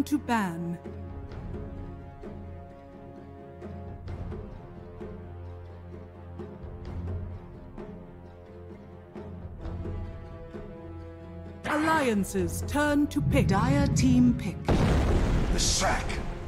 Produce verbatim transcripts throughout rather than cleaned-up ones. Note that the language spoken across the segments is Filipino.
to ban. Alliances turn to pick. Dire team pick. The sack.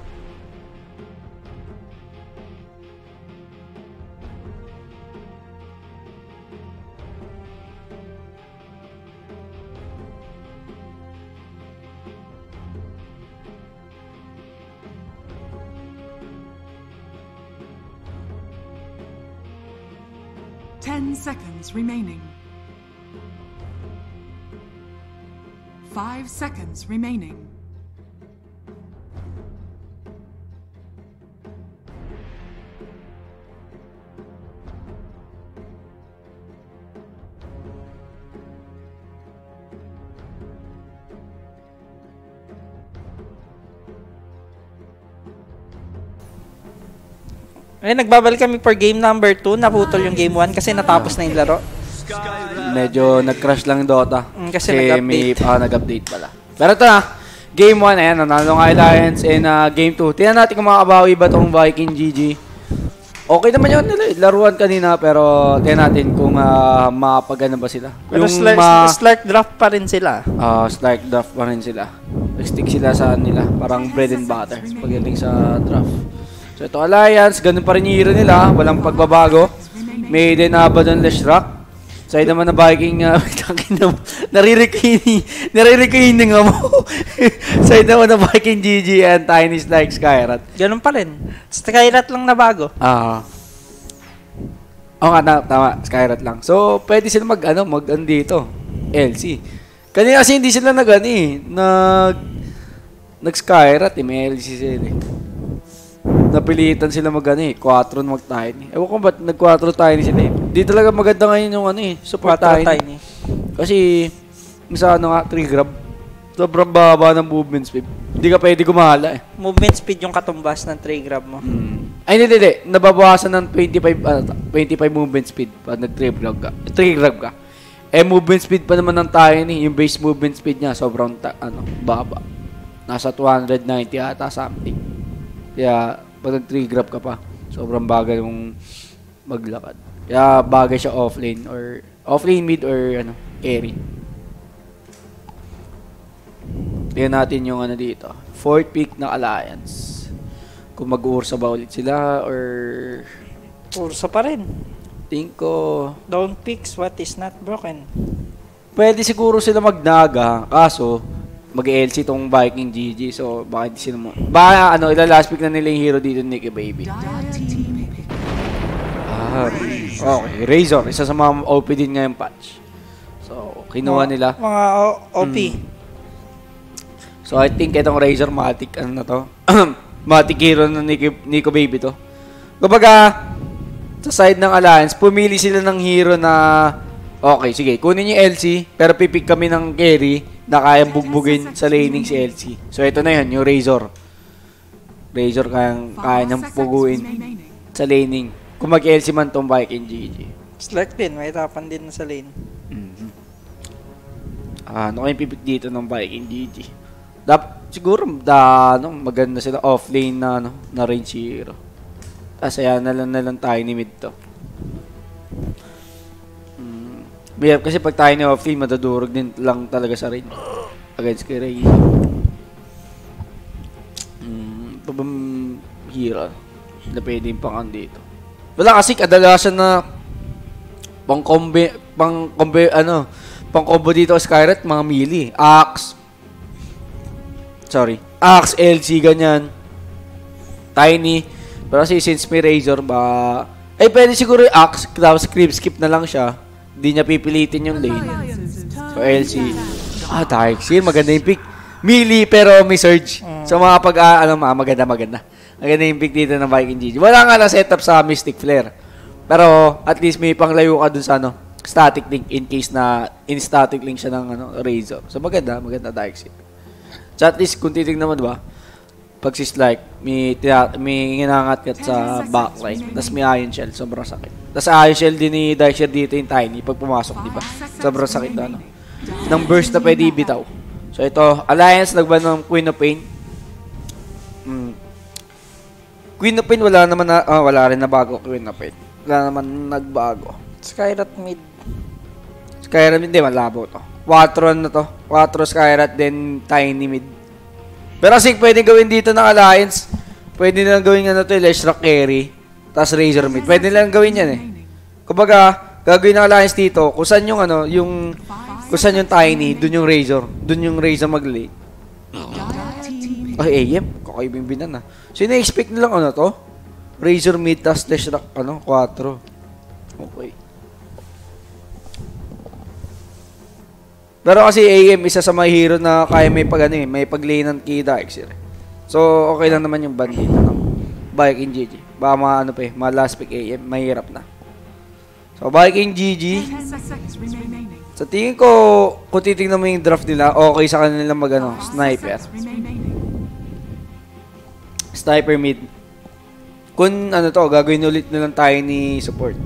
Ten seconds remaining. Five seconds remaining. Eh, nagbabalik kami for game number two. Naputol yung game one kasi natapos na yung laro. Medyo nag-crash lang yung Dota. Mm, kasi nag-update. May, uh, nag-update pala. Pero ito na. Game one, ayan. Nanalo ng Alliance. And uh, game two. Tingnan natin kung makakabawi ba itong Viking G G. Okay naman yun nila. Laruan kanina. Pero tingnan natin kung uh, makapagana ba sila. Pero yung Slark, ma Slark draft pa rin sila. Uh, Slark draft pa rin sila. Stick sila sa nila. Parang bread and butter. Pagdating sa draft. So ito Alliance, ganun pa rin yung hero nila, walang pagbabago. Maiden, Abaddon, Leshrac. Sa'yo naman na Viking, uh, naririkini, naririkini nga mo. Sa'yo naman na Viking G G and Tiny like Skyrat. Ganun pa rin. Skyrat lang na bago. Ah. Uh, Oo nga, na, tama, Skyrat lang. So, pwede sila mag, ano, mag, ano dito, L C. Kanina kasi hindi sila nag, ano eh, nag, nag-Skyrat eh, may L C sila eh. Napilitan sila mag ano eh, quattro mag tiny. Ewan ko ba't nag quattro tiny sila eh. Di talaga maganda ngayon yung ano eh, super tiny. tiny. Kasi, sa ano nga, three grab. Sobrang baba ng movement speed. Hindi ka pwede gumala eh. Movement speed yung katumbas ng three grab mo. Hmm. Ay, hindi, hindi. Nababawasan ng twenty-five, uh, twenty-five movement speed pag nag-three grab ka. three grab ka. Eh, movement speed pa naman ng tiny. Yung base movement speed niya, sobrang, ano, baba. Nasa two ninety ata something. Kaya, pag nag-three grab ka pa, sobrang bagay yung maglakad. Kaya, bagay siya offlane or offlane mid or ano, carry. Tingnan natin yung ano dito. Fourth pick na Alliance. Kung mag-uursa ba ulit sila or... Ursa pa rin. Think ko... Don't fix what is not broken. Pwede siguro sila magnaga, kaso... mag-L C tong Viking G G, so baka hindi sila mo. Baka ano, ila last pick na nila yung hero dito, Nicky Baby. Ah, okay. Razor, isa sa mga O P din ngayong patch. So, kinuha mga, nila. Mga O P. Mm. So, I think itong Razor, matik, ano na to? Matik hero ng Nicky, Nico Baby to. Kumbaga, sa side ng Alliance, pumili sila ng hero na, okay, sige, kunin yung L C, pero pipick kami ng carry na kayang bugbugin sa laning si L C. So, ito na yun, yung Razor. Razor kayang kaya niyang puguin sa laning. Kung mag-L C man tong Viking G G. Slark din, may tapan din sa lane. Mm-hmm. Ah, ano kayong pipik dito ng Viking G G? Dap, siguro, da, ano, maganda sila off-lane na, ano, na range hero. Kasi yan na lang na lang tiny mid to. Mayroon kasi pag tayo ni off-lane, madadurog din lang talaga sa range. Against kay Ray. Hmm, pabang hero na pwede yung pang dito. Wala kasi kadalasan na pang combo, pang combo, ano, pang combo dito sa Skyrat, mga melee. Axe. Sorry. Axe, L C, ganyan. Tiny. Pero kasi since may Razor, ba... Eh, pwede siguro yung Axe, tapos skip, skip na lang siya. Hindi niya pipilitin yung lane. So, L C. Ah, Darkseer. Maganda yung pick. Melee, pero may surge. So, mga pag, uh, ano, maganda, maganda. Maganda yung pick dito ng Viking G G. Wala nga na setup sa Mystic Flare. Pero, at least may panglayo ka dun sa, ano, static link in case na in static link siya ng, ano, Razor. So, maganda, maganda Darkseer. So, at least, kung titignan mo, diba? Pag si Slark, may, may ginangat-kat sa backline. Tapos may Iron Shell. Sobrang sakit. Tapos Iron Shell din ni Darkseer dito yung Tiny. Pag pumasok, diba? Sobrang sakit na, ano. Nang burst na pwede ibitaw. So, ito. Alliance, nagban ng Queen of Pain. Mm. Queen of Pain, wala naman na, ah, wala rin na bago Queen of Pain. Wala naman nagbago. Skyrat mid. Skyrat, hindi, malabo to. Quattro na to. Quattro Skyrat, then Tiny mid. Pero kasi pwede gawin dito ng Alliance, pwede nilang gawin ano to, Leshrac carry, tapos Razor mid. Pwede nilang gawin yan eh. Kumbaga, gagawin ng Alliance dito, kung saan yung ano, yung, kung saan yung Tiny, dun yung Razor. Dun yung Razor mag-late. Ay, A M, kakaibing binan na. So, ina-expect nilang ano to? Razor mid, tapos Leshrac, ano, Quattro. Okay. Pero kasi A M, isa sa mga hero na kaya may pag ano eh, may pag-lanean kay Darkseer. So, okay lang naman yung ban dito ng Viking G G. Baka mga ano pa eh, mga last pick A M, mahirap na. So, Viking G G. Sa tingin ko, kung titignan mo yung draft nila, okay sa kanila mag ano, sniper. Sniper mid. Kung ano to, gagawin ulit nilang Tiny support.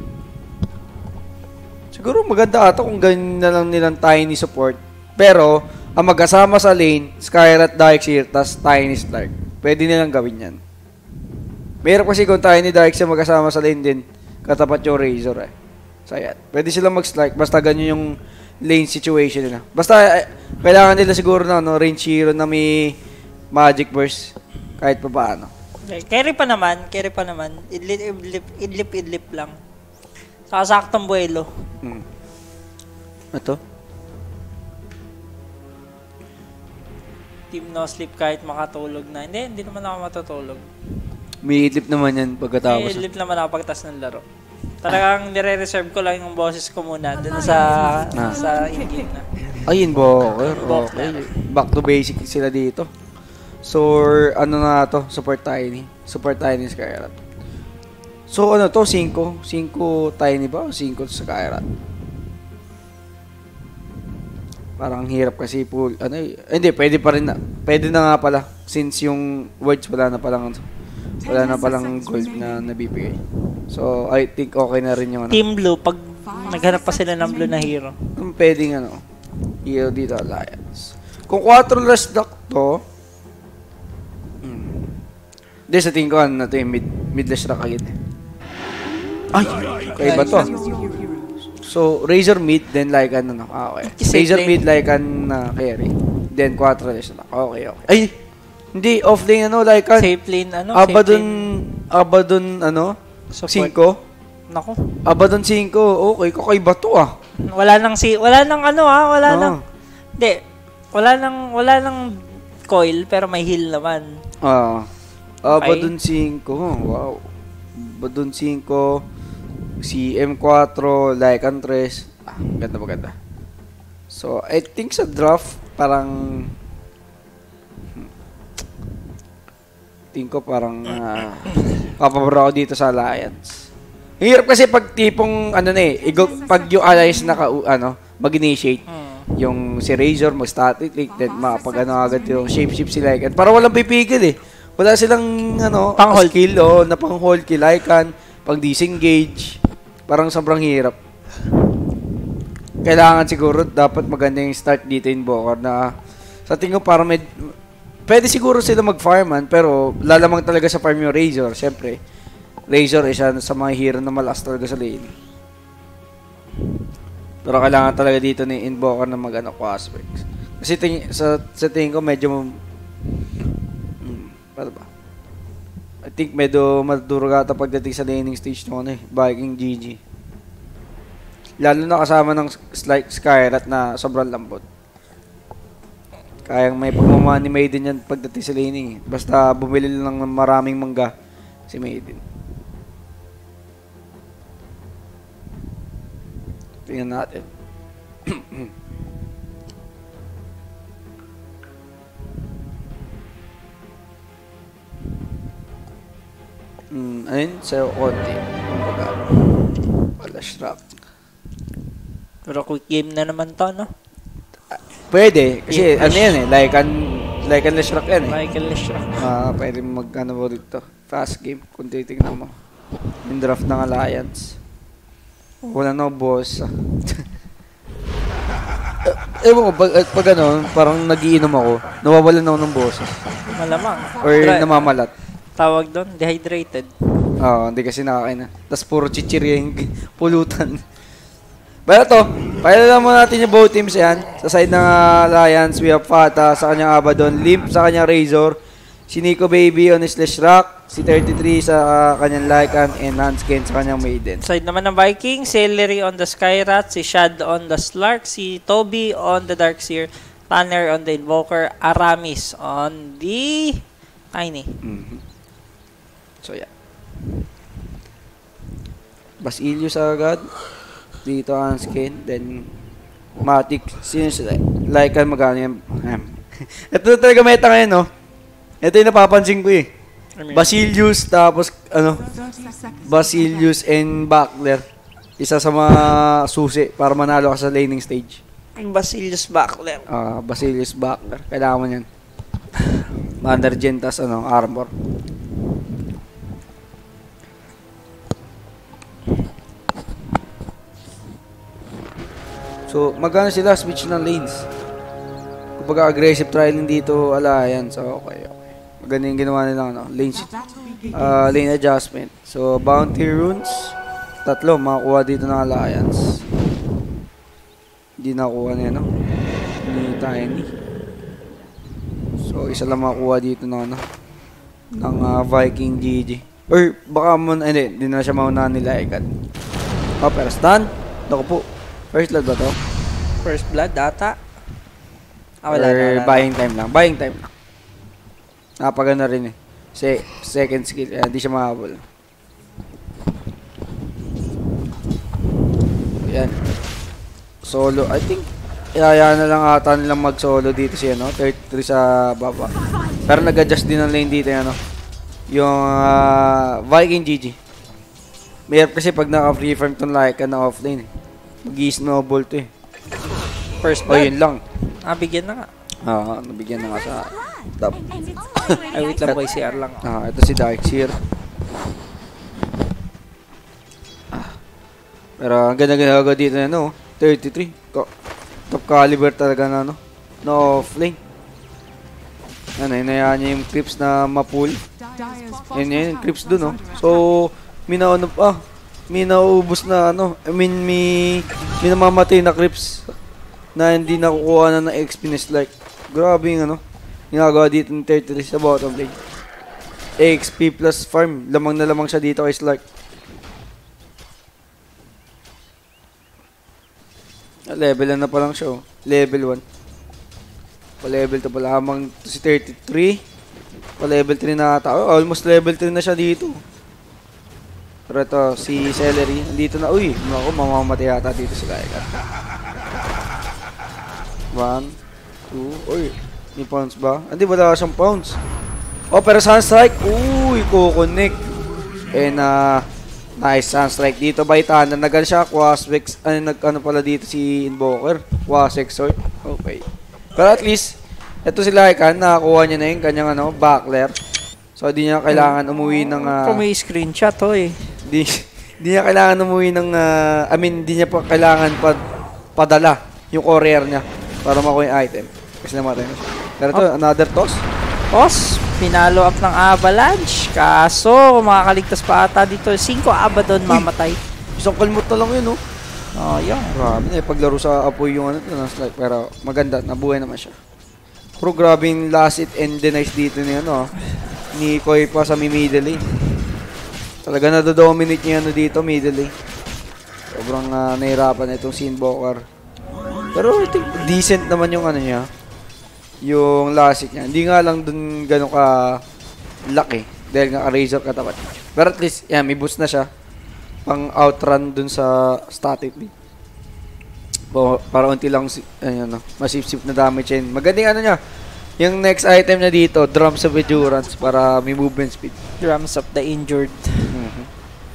Siguro maganda ata kung ganyan na lang nilang Tiny support. Pero, ang magkasama sa lane, Skyrat, Darkseer, tas Tiny Stark. Pwede nilang gawin yan. Meron kasi kung Tiny Darkseer magkasama sa lane din, katapat yung Razor eh. So, yan. Pwede silang mag-strike, basta ganyan yung lane situation nila. Basta, eh, kailangan nila siguro na no, range hero na may magic burst. Kahit pa paano. Carry pa naman, carry pa naman. Idlip, idlip, idlip, idlip lang. Sasaktang buwelo. Hmm. Ito? Team no sleep kahit makatulog na. Hindi, hindi naman ako matutulog. May idlip naman yan pagkatapos. May idlip naman ako pagtas ng laro. Talagang nire-reserve ko lang yung boses ko muna dun sa Ah. sa in-game na. Ayun, Invoker. Invoke Okay. na. Back to basic sila dito. So, ano na to? Support Tiny. Support Tiny Skyrat. So, ano to? cinco? cinco Tiny ba? O cinco Skyrat? Parang hirap kasi pool. Ano eh. Hindi, pwede pa rin na. Pwede na nga pala. Since yung words wala na palang wala na palang gold na nabibigay. So, I think okay na rin yung ano. Team Blue, pag naghanap pa sila ng blue na hero. Kung pwedeng ano, hero dito Alliance. Kung quattro last duck to, hmm. Hindi, sa tingin ko ano na to yung mid, midless rock agad eh. Ay, kaiba to. So, Razor mid, then like ano na, ah, okay. Razor mid like an uh, carry. Then quattro last rock. Okay, okay. Ay, hindi, off lane ano, like an Safe lane, ano? Abaddon, Abaddon, ano? cinco? Nako. Abaddon cinco. Okay, kakaiba to ah. Wala nang si, wala nang ano ah, wala Oh. nang. Hindi. Wala nang wala nang coil pero may heal naman. Ah. Abaddon cinco. Wow. Abaddon cinco. C M four, Lycan three. Ah, ganda maganda. So, I think sa draft parang think ko parang uh, papabor ako dito sa Alliance. Hirap kasi pag tipong ano na eh, igo, pag yung Alliance naka ano, mag-initiate Hmm. yung si Razor mag-static click then mapag ano agad yung shape shift si Lycan. Para walang pipigil eh. Wala silang ano, Pang hold skill oh, na pang hold kay Lycan, pang disengage. Parang sobrang hirap. Kailangan siguro dapat maganda yung start dito in Bokor na sa tingin ko para med pwede siguro sila mag-farman, pero lalamang talaga sa farm yung Razor. Siyempre, Razor isa sa mga hero na malakas talaga sa lane. Pero kailangan talaga dito ni Invoker na mag-ano ko aspects. Kasi ting sa, sa tingin ko medyo hmm, paano ba? I think medyo madurog ata pagdating sa laning stage nung ano eh, Viking G G. Lalo na kasama ng Skyrat na sobrang lambot. Kayang may pagmamoney Maiden yan pagdating sa laning. Basta bumili lang ng maraming mangga si Maiden. Tingnan natin. Hmm, ayun, sa konti. Kumbaga, wala strap. Pero quick game na naman to, no? Pwede, kasi ano yan eh, like an, like an Leshrac yan eh. Michael Leshrac. Ah, pwede mag ano mo dito. Fast game kung titingnan mo. Yung draft ng Alliance. Wala no boss. eh, ewan ko, pag, pag ano, parang nagiinom ako, nawawalan ako ng boses. Malamang. Or Dry- namamalat. Tawag doon, dehydrated. Oo, hindi kasi nakakain na. Tapos puro chichirya yung pulutan. Pero to, pailan mo natin yung both teams yan. Sa side ng Alliance, we have Fata sa kanyang Abaddon, Limp sa kanyang Razor, si Nico Baby on his Slash Rock, si thirty-three sa uh, kanyang Lycan, and Hanskin sa kanyang Maiden. Side naman ng Viking, Celery on the Skyrat, si Shad on the Slark, si Toby on the Darkseer, Tanner on the Invoker, Aramis on the Tiny. Mm-hmm. So yeah. Basilius agad. Dito ang skin, then Matic, sino sila? Lycan, magkano yan? Ito talaga meta ngayon, no? Ito yung napapansin ko eh. Basilius, tapos ano, thirty seconds. Basilius and Buckler. Isa sa mga susi para manalo ka sa laning stage. Ang Basilius Buckler. Ah, Basilius Buckler. Kailangan mo yan. Under gen, tas ano, armor. So, magkano sila? Switch ng lanes. Kumbaga, aggressive trialing dito, Alliance. So, okay, okay. Maganda yung ginawa nila, ano, lane, uh, lane adjustment. So, bounty runes. Tatlo, makakuha dito ng Alliance. Hindi nakuha na yan, no? Ni Tiny. So, isa lang makakuha dito ng, ano, ng uh, Viking G G. Or, baka mo, hindi, hindi na siya maunahan nila, agad. Oh, pero stun. Naku po. First blood ba to? First blood, data. Ah, wala Or na, wala buying time lang. Buying time lang. Napagana rin eh. Se second skill. Kaya hindi siya mahabol. Yan. Solo. I think, ihaya na lang ata nilang mag-solo dito siya, no? thirty-three sa baba. Pero nag-adjust din ng lane dito, ano? Yung uh, Viking G G. Mayroon kasi pag naka-free farm itong like na offlane eh. Mag-i-snowball to eh. First O blood. yun lang. Ah, bigyan na nga. Ah, nabigyan na nga sa top. Ay, wait lang boy, C R lang. Ah, ito si Darkseer. Ah. Pero ang ganda-ganda dito na no, thirty-three. Ko top caliber talaga na no. No offlane. Ano, hinayaan niya yung creeps na ma-pull. Yan yan, yung creeps dun no. So, minaano pa. May nauubos na ano, I mean, may, may namamatay na creeps na hindi nakukuha na ng X P na like. Grabe yung ano, ginagawa dito ng thirty-three sa bottom lane. X P plus farm, lamang na lamang siya dito kay Slark. Ah, level na pa lang siya oh. Level one. Pa-level two pa lamang si thirty-three. Pa-level three na ata. Oh, almost level three na siya dito. Pero ito, si Celery, dito na, uy, ako, mamamatay yata dito sila. One, two, uy, may pounds ba? Hindi, wala siyang pounds. Oh, pero Sunstrike, uy, kukonek. And, uh, nice Sunstrike dito by Tana. Nagal siya, Quaswex, ano, nag, ano pala dito si Invoker, Quaswex Sword. Okay. Pero at least, ito si Lycan, nakakuha niya na yung kanyang, ano, Buckler. So, di niya kailangan umuwi ng, uh, Kung may screenshot, ho eh. Di, di niya kailangan umuwi ng, uh, I mean, di niya pa kailangan pa, padala yung courier niya para makuha yung item. Kasi namatay na siya. Pero ito, oh. Another toss. Toss, pinalo up ng Avalanche. Kaso, makakaligtas pa ata dito. Cinco Abaddon mamatay. Isang kalmot na lang yun, no? Oh, yun. Grabe na, eh, paglaro sa apoy yung ano, like, pero maganda, nabuhay naman siya. Pero grabe yung last hit and denies dito ni, ano, ni Koi pa sa middle lane. Talaga na-dominate niya ano dito, middle lane. Sobrang uh, nahirapan na itong si Invoker. Pero I think decent naman yung ano niya. Yung last hit niya. Hindi nga lang dun gano'n ka laki. Dahil nga Razor katapat. Pero at least, yan, may boost na siya. Pang outrun dun sa static lead. Para unti lang, ayun, no, masip-sip na damage yun. Magandang ano niya. Yung next item na dito, Drums of Endurance para may movement speed. Drums of the Injured. Mm-hmm.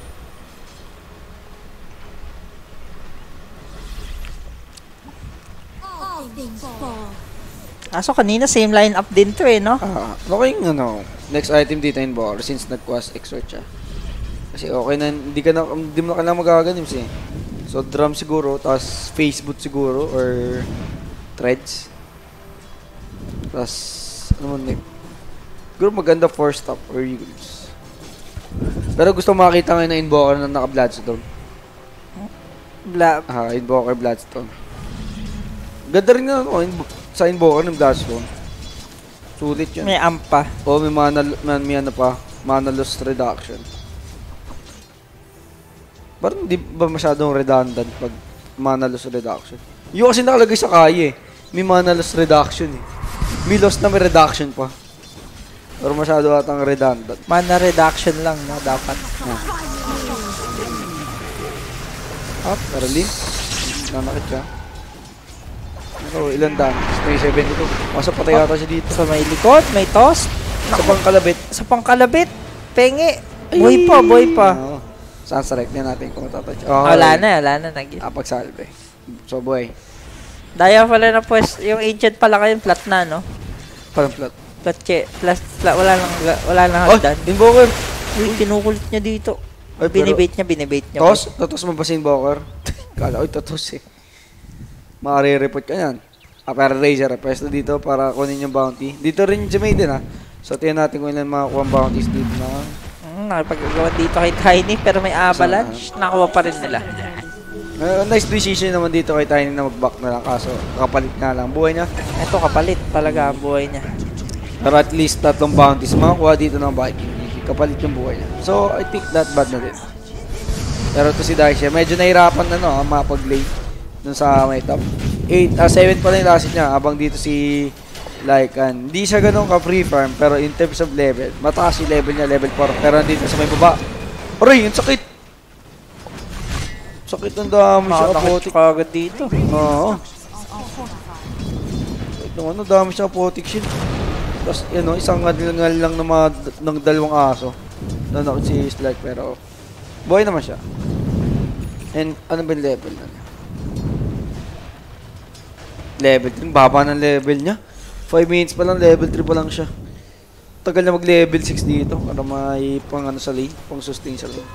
Aso kanina same lineup din to eh, no? Ah, okay yung ano, next item dito in Ball since nag-quest exort siya. Kasi okay na, hindi ka na, hindi mo na kailangan magaganim siya. So drum siguro, tapos face boot siguro, or Threads. Tapos, ano man name? Siguro maganda four stop or Eagles. Pero gusto makita ngayon na Invoker na naka-Bloodstone. Bla Ah, Invoker Bloodstone. Ganda rin nga no, invo- sa Invoker ng Bloodstone. Sulit yun. may ampa. O may mana, may, may ano pa, mana loss reduction. Parang hindi ba masyadong redundant pag mana loss reduction? Yung kasi nakalagay sa kaya eh. May mana loss reduction eh. May loss na may reduction pa. Pero masyado atang redundant. Mana reduction lang, no? Dapat. Ah. Up, Caroline. Nanakit ka. Ito, ilan daan? twenty-seven ito. Masa patay ata siya dito. Sa may likod, may toss. Sa pangkalabit. Sa pangkalabit. Penge. Buhay pa, buhay pa. Oo. Saan select niya natin kung matatouch? Oh, Wala na, wala na. Nag Ah, pagsalve. So, boy. Daya pala na pues, yung ancient pala kayo, flat na, no? Parang flat. Flat che, flat, flat, wala nang, wala nang Oh, hagdan. Invoker! Uy, kinukulit niya dito. Ay, pero- Binibait niya, binibait niya. Tos? Totos mo ba si Invoker? Kala ko, totos eh. Makare-report ka yan. Ah, pero Razor, pwesto dito para kunin yung bounty. Dito rin yung Jamaiden ha. So, tingnan natin kung ilan makakuha ang bounties dito na. Hmm, nakipagagawa dito kay Tiny, pero may avalanche. Nakuha pa rin nila. Uh, nice decision naman dito kay Tiny na mag-back na lang. Kaso, kapalit nga lang buhay niya. Ito, kapalit talaga ang buhay niya. Pero at least tatlong bounties makakuha dito ng Viking. Kapalit yung buhay niya. So, I think not bad na din. Pero to si Daisha, medyo nahirapan na no, ang mapag-lay dun sa may top. eight, ah, seven pa na yung last niya, habang dito si Lycan. Hindi siya ganun ka-free farm, pero in terms of level, mataas yung level niya, level four. Pero nandito sa may baba. Aray, yung sakit! Sakit ng dami siya Makatakit apotik. ka agad dito. Oo. Ito ano, dami siya apotik shield. Tapos, yun know, isang ngal lang ng, mga, ng dalawang aso. Nanakot si Slug, pero buhay naman siya. And ano ba yung level na niya? Level three, baba ng level niya. five minutes pa lang, level three pa lang siya. Tagal na mag-level six dito para may pang ano sa lane, pang sustain sa lane.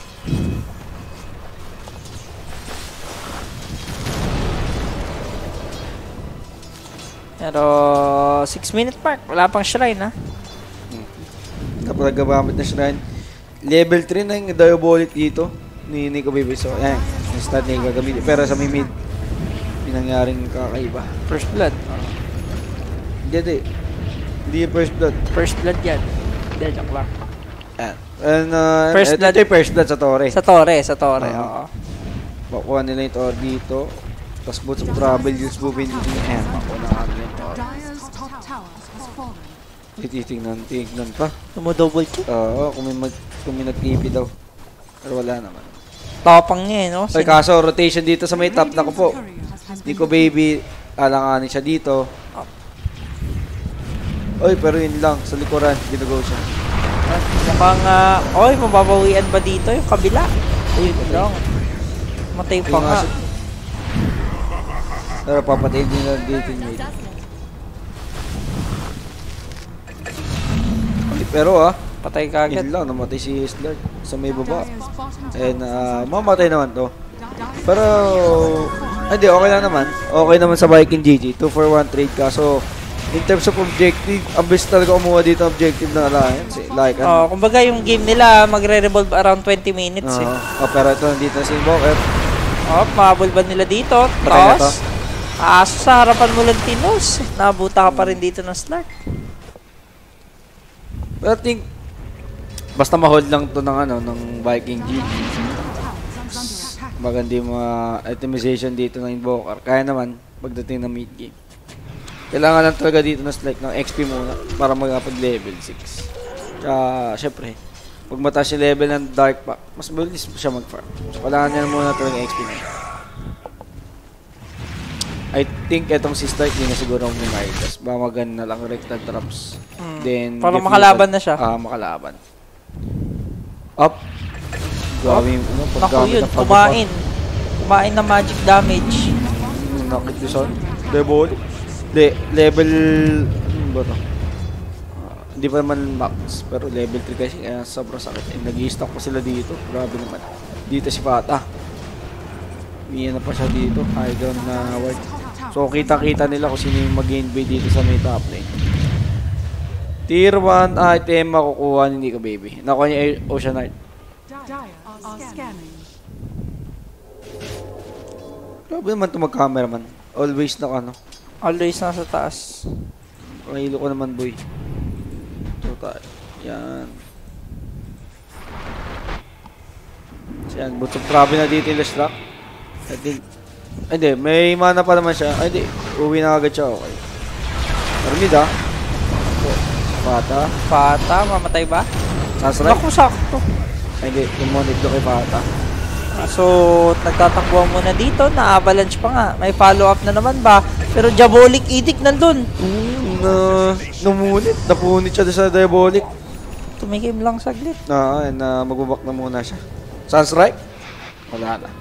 Pero, six minute mark. Wala pang shrine, ha? Kapag nagagamit na shrine. Level three na yung diabolic dito ni Nico Baby. So, ayan. Yung start na yung gagamitin. Pero sa may mid, pinangyaring kakaiba. First blood. Hindi, hindi. Hindi yung first blood. First blood yan. Hindi, joke lang. Ayan. And, uh, First ito blood. yung first blood sa Torre. Sa Torre, sa Torre, Ah. oo. Makuha nila yung Torre dito. Tapos boots of travel, use move in dito. Ayan, makuha na kami yung Torre. Dire's top tower has fallen. Titignan, tignan pa. Tumo-double kick. Oo, kung may, mag, kung may nag-T P daw. Pero wala naman. Tapang niya, eh, no? Ay, Sin- kaso rotation dito sa may top na ko po. Courier has Nico Baby, alanganin siya dito. Oy, pero yun lang, sa likuran, ginagawa siya. Mukhang, ah, oy, mababawian ba dito yung kabila? Uy, lang. Matay pa Ayun nga. siya. Pero papatayin din lang dito yung mid. Ay, pero ah, Patay ka agad. yun lang, namatay si Slug sa may baba. Dire's bottom And tower. ah, mamatay naman to. Dire- Pero, hindi, okay lang naman. Okay naman sa Viking G G. two for one trade. Kaso, in terms of objective, ang best talaga kumuha dito ang objective ng Alliance. Eh. Like, Oh, kumbaga yung game nila magre-revolve around twenty minutes eh. uh, oh, pero ito, nandito na si Invoker. Oh, mabul ba nila dito? Patay na to. Toss. Aso sa harapan mo lang tinos. Nabuta ka pa rin dito ng Slark. Pero I think, basta ma-hold lang to ng, ano, ng Viking G G. Maganda yung mga itemization dito ng Invoker. Kaya naman, pagdating ng mid game. Kailangan lang talaga dito na like ng X P muna para magpag-level six. Kaya, syempre, pag mataas yung level ng Dark Pack, mas mabilis mo siya mag-farm. So, kailangan niya muna talaga X P na. I think etong si Stark, hindi na siguro ang minarkas. Baka maganda na lang rectal traps. Hmm. Then, Para defeat- makalaban na siya. Ah, makalaban. Up. Gawin, ano, Naku paggamit yun, ng pag- kumain. Kumain ng magic damage. Hmm, nakit ko son. Level. Le level, ano ba to? Ah, hindi pa naman max, pero level three kasi kaya sobrang sakit. Eh, nag-i-stock pa sila dito. Grabe naman. Dito si Pata. Miyan na pa siya dito. High ground na ward. So So, kita-kita nila kung sino yung mag-invade dito sa may top lane. Tier one item makukuha ni Nico Baby. Nakuha niya yung Ocean Knight. Dire are scanning. Grabe naman ito mag-cameraman. Always na ano. Always nasa taas. Pakahilo ko naman, boy. So, tayo. Yan. So, yan. Boots of Travel na dito yung last rock. I think. Ay, hindi. May mana pa naman siya. Ay, hindi. Uwi na agad siya. Okay. Pero mid, ah. So, Pata. Pata, mamatay ba? Sasray. Naku, sakto. Ay, hindi. Tumonit do kay Pata. So, nagtatakbuhan muna dito. Na-avalanche pa nga. May follow-up na naman ba? Pero Diabolic Edict nandun. Hmm, na, numunit. Napunit siya sa Diabolic. Tumikim lang saglit. Na, and uh, magbubak na muna siya. Sunstrike? Wala na.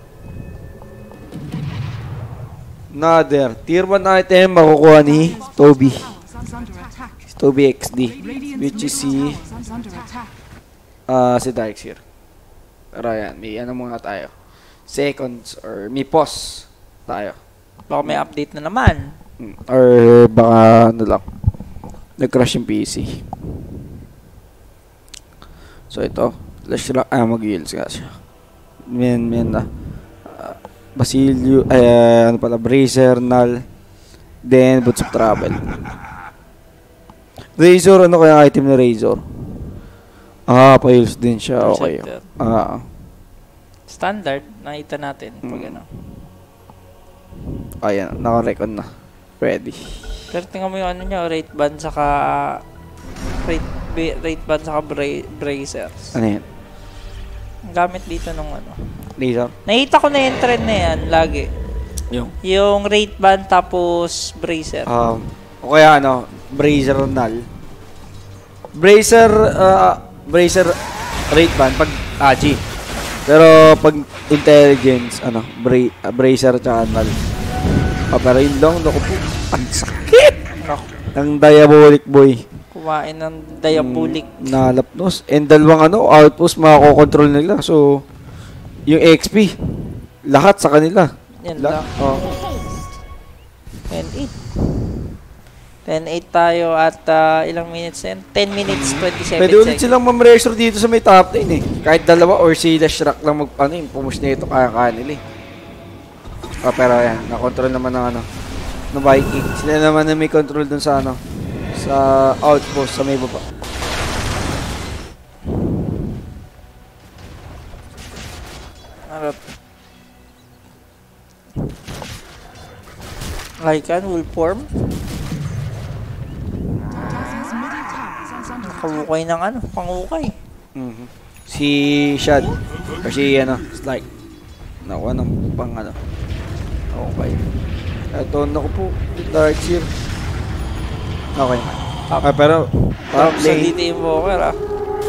Another. Tier one item makukuha ni Toby. Toby X D. Which is si uh, si Darkseer. Pero yan, may ano muna tayo. Seconds or may pause tayo. Baka may update na naman. Or baka ano lang. Nag-crash yung P C. So ito. Flash lang. Ah, mag-heals nga siya. Men, men na. Uh, Basilio. Ay, uh, ano pala. Bracer, Null. Then, Boots of Travel. Razor, ano kaya item ni Razor? Ah, pa-heals din siya. Okay. Ah. Standard. Nakita natin. Pag ano. Ayan, naka-recon na. Ready. Pero tingnan mo yung ano niya. Rate ban saka... Rate, rate ban saka bra bracers. Ano yan? Ang gamit dito nung ano. Razor? Nakita ko na yung trend na yan. Lagi. Yung? Yung rate ban tapos bracer. Um, o kaya ano, Bracer Null. Bracer, uh, Bracer rate ban pag Agi. Pero pag intelligence, ano, bra uh, Bracer tsaka Null. Ah, pero yun lang, naku po, ang sakit! Ang Diabolic boy. Kumain ng Diabolic. Mm, nalapnos. And dalawang ano, outpost makakokontrol nila. So, yung X P, lahat sa kanila. Yan La lang. oh. ten eight. ten eight tayo at uh, ilang minutes na yun? ten minutes, twenty-seven Pwede ulit seconds. silang mamresure dito sa may top lane eh. Kahit dalawa or si Lash Rock lang mag, ano yung pumus na ito, kaya-kaya nila eh. Oh, pero yan, nakontrol naman ng ano, ng Viking. Sila naman na may control dun sa ano, sa outpost sa may baba. Harap. Lycan will form. Nakawukay ng ano, pangukay. Mm-hmm. Si Shad, or si ano, Slike. Nakuha ng pang ano. Okay. Ito, naku po, Darkseer. Okay. Top. Ah, pero, top Sa lane. dito invoker ah.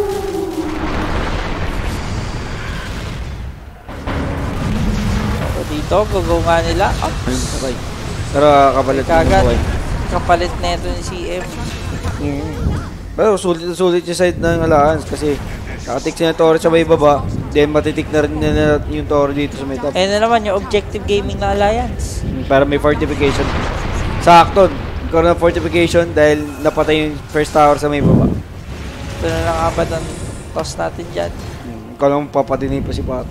So dito, gugaw nga nila. Up. Okay. Pero kapalit ng Kagad. buhay. Kapalit na ito ni C M. Mm. Pero sulit na sulit yung side ng Alliance kasi nakatik siya ng Torre sa may baba, then matitik na rin nila yung Torre dito sa may top. Ayun na naman yung objective gaming na alliance. Mm, para may fortification. Sakto, nagkaroon ng fortification dahil napatay yung first tower sa may baba. Ito na lang abad ang toss natin dyan. Mm, ikaw lang papadinin pa si Pato.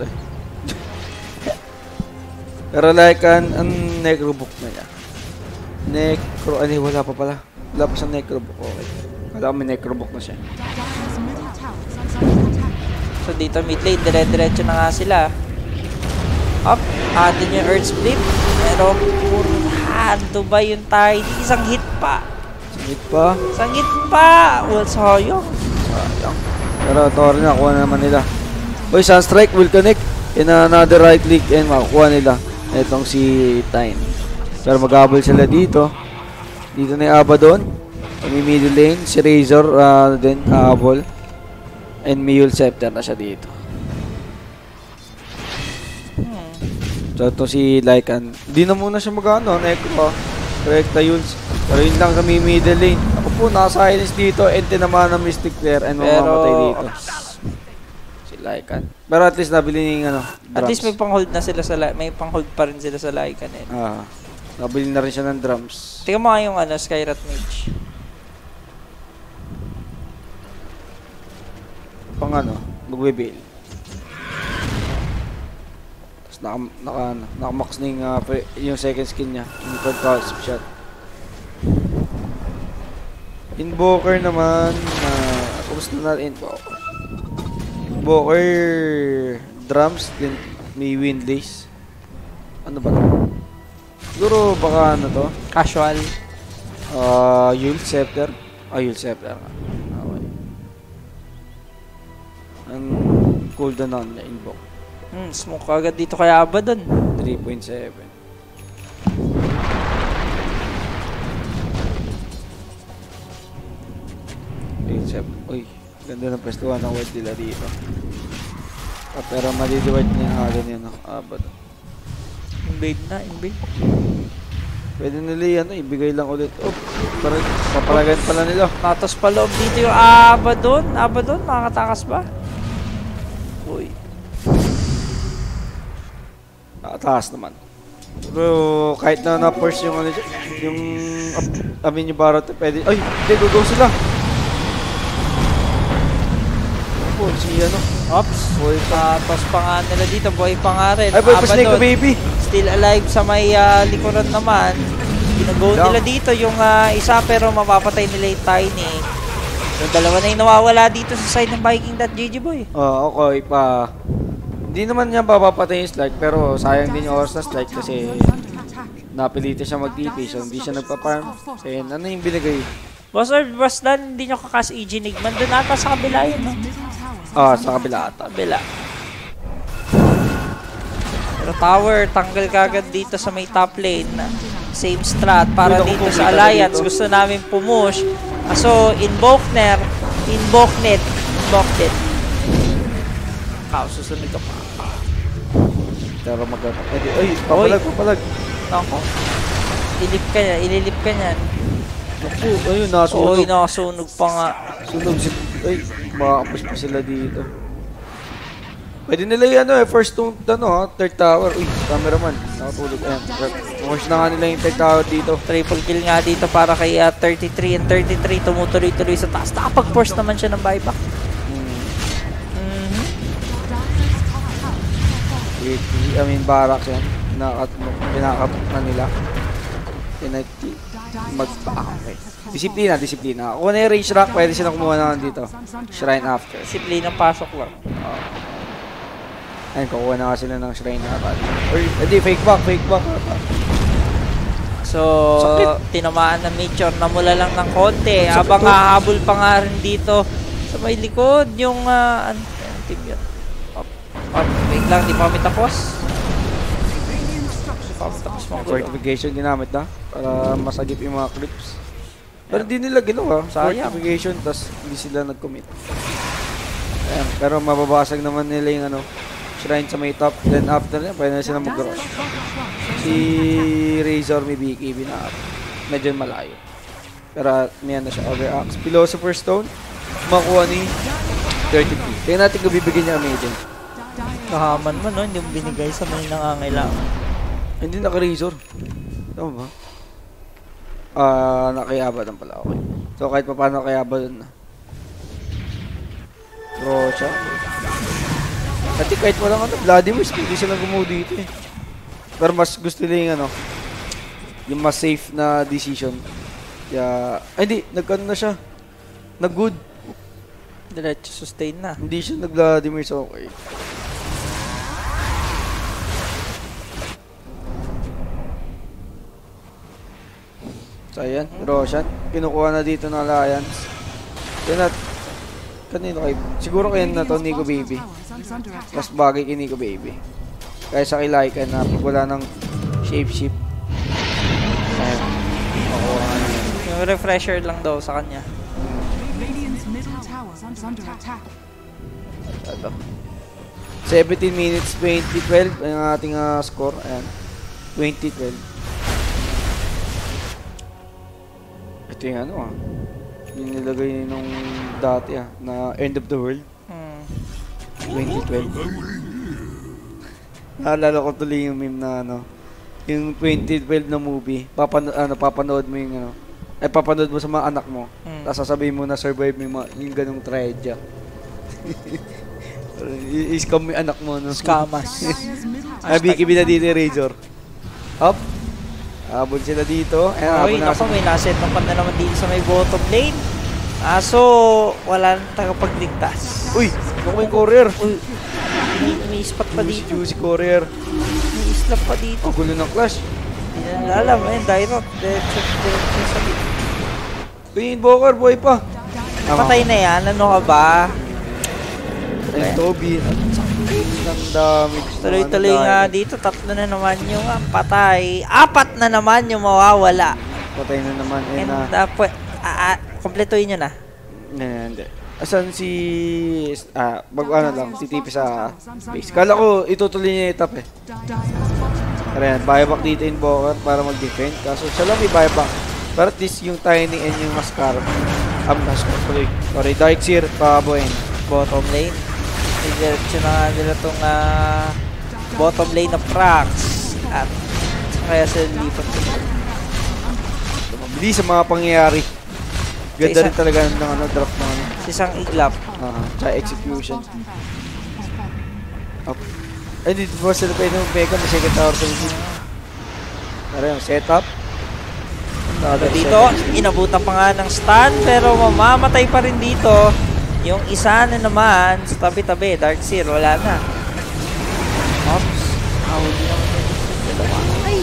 Pero like an, an necrobook na niya. Necro, ano wala pa pala. Wala pa sa necrobook, okay. Wala may necrobook na siya. So dito mid lane, dire-diretso na nga sila. Up, atin yung Earth Split. Pero puro hando ba yung tide? Isang hit pa. Singit pa. Isang hit pa! Well, sayang. Sayang. Pero Torre na, kuha na naman nila. Boy, Sunstrike will connect in another right click and makukuha nila. Itong si Tyne. Pero mag-abol sila dito. Dito na yung Aba doon. May middle lane. Si Razor uh, din, abol. And Mule Scepter na siya dito. Hmm. So ito si Lycan. Hindi na muna siya mag-ano. Necro. Correcta Yules. Pero yun lang kami middle lane. Ako po, naka-silence dito. And tinamaan ng Mystic Flare. And mamamatay dito. Si Lycan. Pero at least nabili niya yung ano. At drops. least may pang-hold na sila sa li- may pang-hold pa rin sila sa Lycan eh. Ah. Nabili na rin siya ng drums. Tingnan mo nga yung ano, Skyrat Mage. Pang ano, magbe-bail. Tapos naka, naka, naka-max na yung, uh, yung second skin niya. Yung third cusp shot. Invoker naman, na uh, kumusta na Invoker? Invoker, drums, din may Windlace. Ano ba ito? Siguro baka ano to? Casual. Ah, uh, Yule Scepter. Ah, Yule Scepter nga. Okay. Ang cooldown na niya, Invoke. Hmm, smoke agad dito kay Abaddon. three point seven. Uy, ganda ng pwestuhan ng word nila dito. Ah, pero malidiwad niya ang agad niya, no? Abaddon. Invade na, invade. Pwede nila yan, eh, ibigay lang ulit. Oh, parang papalagayan pala nila. Tatos pa loob dito yung Abaddon. Abaddon, makakatakas ba? Uy. Nakataas naman. Pero kahit na na-force yung ano dyan, yung amin yung barot, pwede. Ay, hindi, go sila. Oh, si ano? Ops. Boy, tatos pa nga nila dito. Boy pa nga rin. Ay, boy, pa Snake ko, baby. Still alive sa may uh, likuran naman. Ginagawa nila dito yung uh, isa pero mapapatay nila yung Tiny. Yung dalawa na yung nawawala dito sa side ng Viking.gg boy. Oo, oh, okay pa. Hindi naman niya mapapatay yung Slug pero sayang din yung oras na Slug kasi napilitan siya mag-T P so hindi siya nagpa-farm. Kaya ano yung binigay? Boss or boss dan, hindi nyo kakas E G Nigman. Doon ata sa kabila yun, no? Ah, sa kabila ata. Kabila. Pero tower, tanggal kagad dito sa may top lane. Same strat para dito sa Alliance. Gusto namin pumush. So, Invokner, Invoknet, Invoknet. Kao, susunod ka pa. Pero mag-ano. Ay, papalag, papalag. Ako. Ilip ka niya, ililip ka niyan. Naku, ayun, nasunog. Uy, nakasunog pa nga. Sunog si... Ay, makakapush pa sila dito. Pwede nila yung ano eh, first tong, ano ha, third tower. Uy, cameraman, nakatulog. Ayan, push na nga nila yung third tower dito. Triple kill nga dito para kay uh, thirty-three and thirty-three. Tumutuloy-tuloy sa taas. Nakapag-force naman siya ng buyback. Hmm. Mm-hmm. I mean, barracks yan. Pinakatok na nila. Pinati. Mag-okay. Disiplina, disiplina. Kung na yung range rock, pwede sila kumuha naman dito. Shrine after. Discipline ng pasok lang. Uh, ayun, kukuha na nga sila ng shrine after. Or, hindi, fake back, fake back. So, sakit. tinamaan na Meteor na mula lang ng konti. Habang hahabol pa nga rin dito sa may likod yung, uh, ano, ano team yun? Up, up, wait lang, di pa kami tapos. Di pa kami tapos mga gulo. Fortification ginamit na para masagip yung mga clips. Pero hindi nila ginawa. Sayang. Fortification, tas hindi sila nag-commit. Ayan, pero mababasag naman nila yung ano, shrine sa may top. Then after na, pwede na sila mag-rush. Si Razor may B K B na up. Medyo malayo. Pero may ano siya, overaxe. Philosopher Stone, makuha ni thirty-three. Tingnan natin kung bibigyan niya amazing. Kahaman mo, no? Hindi mo binigay sa may nangangailangan. Hindi naka-Razor. Tama ba? Ah, uh, nakayabadan pala. Okay. So, kahit pa paano nakayabadan na. Rocha. Kasi kahit walang ano, Vladimir, hindi sila gumuho dito eh. Pero mas gusto nila yung ano, yung mas safe na decision. Kaya, ay hindi, nag-ano na siya. Nag-good. Diretso sustain na. Hindi siya nag-Vladimir, so okay. So, ayan, Roshan. Kinukuha na dito ng Alliance. Yan at, kanino kayo? Siguro kayo na to, Nico Baby. Mas bagay kay Nico Baby. Kaya sa Kilaika na wala ng shape-shift. Ayan. Makuha nga na yun. Yung refresher lang daw sa kanya. Ito. seventeen minutes, twenty twelve. Ang ating uh, score. Ayan. twenty twelve. Ito yung ano ah. Yung nilagay nung dati ah. Na End of the World. Hmm. twenty twelve. Naalala ko tuloy yung meme na ano. yung twenty twelve na movie, papano, ano, papanood mo yung ano, ay papanood mo sa mga anak mo, Mm. tapos sasabihin mo na survive mo yung, mga- yung ganung tragedya. I- I-scam mo yung anak mo, no? Scamas. Ay, bikibi na dito yung Razor. Up. Abol sila dito. Ayan, Uy, abol na naku, sa... may naset na pa na naman dito sa may bottom lane. Ah, so, wala nang tagapagligtas. Uy! Naku, may courier. Uy, may, may spot pa Juicy, dito. juicy courier. May islap pa dito. Ang gulo ng clash. Hindi na alam, eh, Dyrot. Diretso, diretso sa bit. Uy, Invoker, boy pa. Patay na yan, ano ka ba? Ay, Toby. Ang damage. Tuloy-tuloy nga dito, tatlo na naman yung ah, patay. Apat na naman yung mawawala. Patay na naman. Eh, And na. uh, pwe, ah, ah, kompletuhin nyo na. Hindi, hindi. Asan si... Ah, bago ano lang, titipi sa base. Kala ko, itutuloy niya yung top eh. Pero yan, buyback dito Invoker para mag-defend. Kaso siya lang may buyback. Pero at least yung Tiny and yung Mascara. Um, Mascara, sorry. Sorry, Darkseer, paboyin. Bottom lane. Diretso na nga nila itong ah, bottom lane na Prax. At kaya sila lipat ko. Hindi sa mga pangyayari. Ganda Sa rin talaga ng ano, drop ng ano. Isang iglap. Ah, tsaka execution. Up. Ay, dito po sila pwede mag-mega na second tower sa hindi. Pero yung setup. Pero dito, inabutan pa nga ng stun, pero mamamatay pa rin dito. Yung isa na naman, sa tabi-tabi, Darkseer, wala na. Ops. Awal din naman yung dalawa. Ay!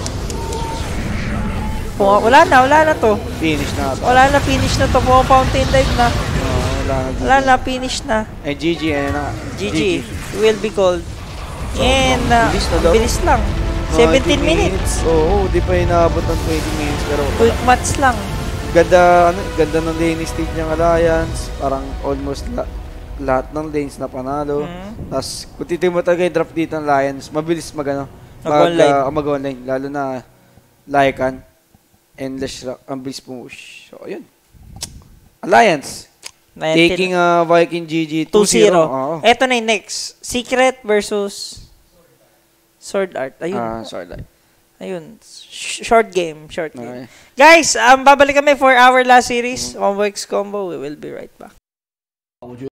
Puma, wala na, wala na to. Finish na ito. Wala na, finish na to. Puma fountain dive na. Oh, wala na. Wala na, finish na. Eh, G G, ayun na. G G, will be called. And, uh, bilis na ang daw. bilis lang. seventeen minutes. Oo, oh, di pa inaabot ng twenty minutes. Pero Quick match lang. ganda, ano, ganda ng lane stage ng Alliance. Parang almost la lahat ng lanes na panalo. Mm. Tapos, kung titignan mo talaga yung drop dito ng Alliance, mabilis mag, ano, Mag-online. uh, mag-online. Lalo na Lycan, Endless Rock, ang bilis push. So, ayun. Alliance. Taking uh, Viking G G two zero. Oo. Eto na yung next. Secret versus Sword Art. Ayun. Ah, sorry. Like. Ayun. Sh- short game. Short Okay. game. Guys, um, babalik kami for our last series. Combo X Combo. We will be right back.